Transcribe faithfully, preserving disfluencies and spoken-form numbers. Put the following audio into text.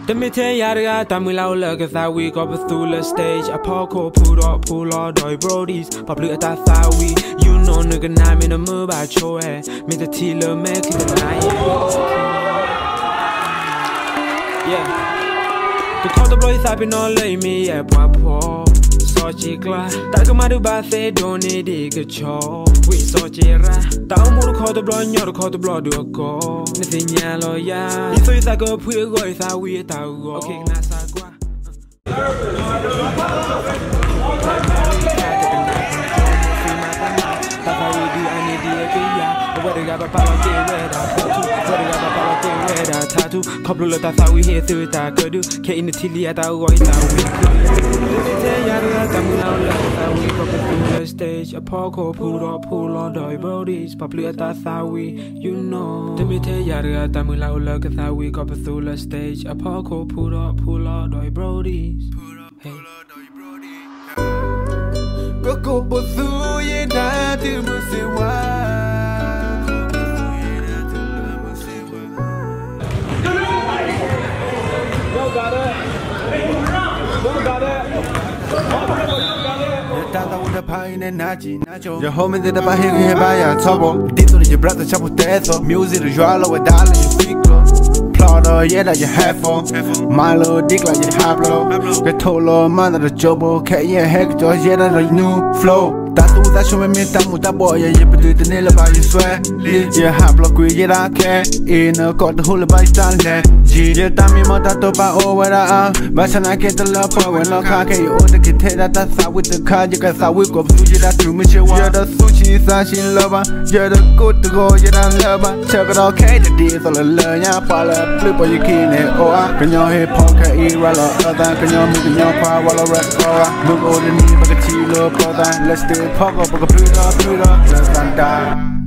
The Mitayaraga, Tamila, look at that we got Bethula stage. A parkour pulled up, pull all doy brodies. Public at that thigh we, you know, nigga, I'm in a move by Choe. Me the Tila, make it night. Yeah. The call the boys have been all lay me, yeah, papa. So chicla, Tagamadu Bathe, don't need a chore. We saw Jera. Down more call the blood, you're call the blood to a go. Nothing yellow, yeah. If it's like a pretty boy, it's how we go. Okay, Nasagua. Tattoo, couple of that we hear through that could do. K in the tilly at our voice that we could. Stage, a parkour pulled up, pull on the brodies. Probably at that we, you know. The Mite Yara, Tamila, look at that we got Bethula stage. A parkour pulled up, pull on the brodies. Go Bethula, yeah, that you must say why. Got it. Got it. Tata with a pine and Nachi, Nacho. Your home in the Bahia by a trouble. Did your brother chop with death. Music, Joalo, a dollar, you speak. Plotter, yeah, that you have for. Milo, dick like you have low. The Tolo, mother, the Jobo, K, yeah, heck, George, yeah, that new flow. Tatu that show me time with that boy, yeah, but do the nail about you swear. Yeah, have block with yeah, I care. In a got the whole by Stanley. G, yeah, Tammy, Motato, by over the but I get the love for when I can't get you all the kid that's out with the car. You got that whip of sushi that you miss. You're the sushi, sashi lover. You're the good to go, you're the lover. Check it out, okay, the deals all the learn. Yeah, pala, flip or you can it. Oh, I can your hip poker, eat roller, other can your move in your power while I rap. Look all the knee, but a chill, brother. Let's do. Pop up, put up, put up, let's die.